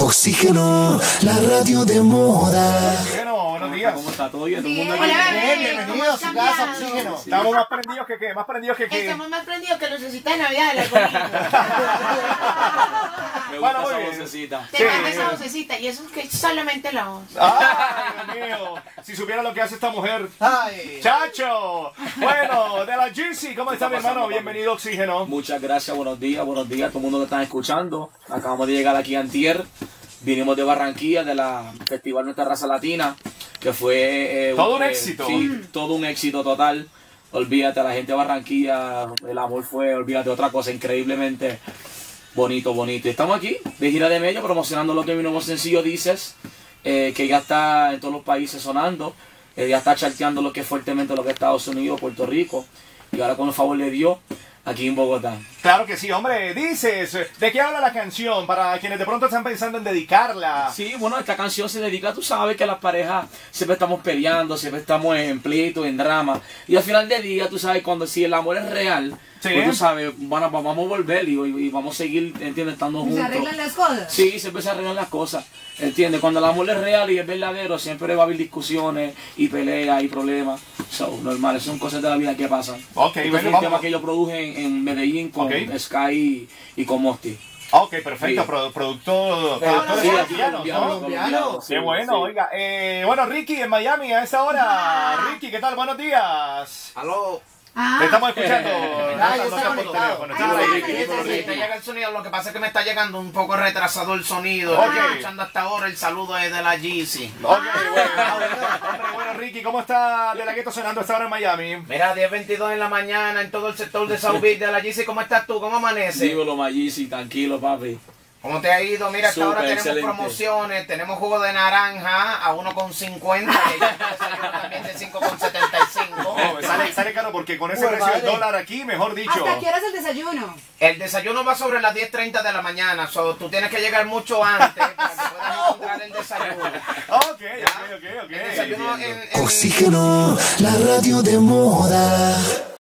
Oxígeno, la radio de moda. Oxígeno, buenos días. ¿Cómo está? ¿Todo bien? ¿Todo el mundo Hola, bien? bebé. Bienvenidos a su casa, Oxígeno. Estamos más prendidos que qué, más prendidos que qué. Estamos más prendidos que lucecita de Navidad de la colina. Me Bueno, gusta muy esa bien. vocecita. Te mando esa vocecita y eso es que solamente la voz. ¡Ay, Dios mío! Si supiera lo que hace esta mujer. Ay. ¡Chacho! Bueno, de la GC, ¿cómo está mi hermano? pasando, Bienvenido a Oxígeno. Muchas gracias, buenos días a todo el mundo que está escuchando. Acabamos de llegar aquí a Antier. Vinimos de Barranquilla, de la Festival Nuestra Raza Latina, que fue... Todo un éxito. Sí, todo un éxito total. Olvídate, la gente de Barranquilla, el amor fue, olvídate, otra cosa increíblemente bonito. Y estamos aquí, de gira de medio, promocionando lo que mi nuevo sencillo Dices, que ya está en todos los países sonando, ya está charteando lo que es fuertemente lo que es Estados Unidos, Puerto Rico, y ahora con el favor de Dios, aquí en Bogotá. Claro que sí, hombre. Dices, ¿de qué habla la canción? Para quienes de pronto están pensando en dedicarla. Sí, bueno, esta canción se dedica, tú sabes que las parejas siempre estamos peleando, siempre estamos en pleito, en drama. Y al final del día, tú sabes, cuando si el amor es real, Sí. pues tú sabes, bueno, vamos a volver y vamos a seguir, ¿entiendes? Estando ¿Se juntos. arreglan las cosas? Sí, siempre se arreglan las cosas, ¿entiendes? Cuando el amor es real y es verdadero, siempre va a haber discusiones y peleas y problemas. So, normal, son cosas de la vida que pasan. Ok, Este bueno, fue un vamos. tema que yo produje en Medellín con Ok. Sky y con Mosti. Ok, perfecto. Sí. productor Sí, de aquí colombiano. Qué bueno, oiga. Bueno, Ricky en Miami a esta hora. Ricky, ¿qué tal? Buenos días. Aló. Te estamos escuchando. Ah, yo No estoy está por conectado. teléfono. Ay, Está sí, Ricky. sí, sí, Sí, te llega el sonido, lo que pasa es que me está llegando un poco retrasado el sonido. Ok. Estoy escuchando hasta ahora, el saludo es de la Yeezy. Ok, bueno, Ricky, ¿cómo está De La Ghetto sonando a esta hora en Miami? Mira, 10:22 en la mañana en todo el sector de South Beach de la Yeezy. ¿Cómo estás tú? ¿Cómo amanece? Dímelo, Magisi, tranquilo, papi. ¿Cómo te ha ido? Mira, hasta ahora Súper, tenemos excelente. promociones, tenemos jugo de naranja a 1,50 y desayuno también de 5,75. No, sale caro porque con ese Pues precio del vale. dólar aquí, mejor dicho. ¿Hasta qué hora es el desayuno? El desayuno va sobre las 10:30 de la mañana, so, tú tienes que llegar mucho antes para que puedas encontrar el desayuno. Ok. El desayuno en Oxígeno, la radio de moda.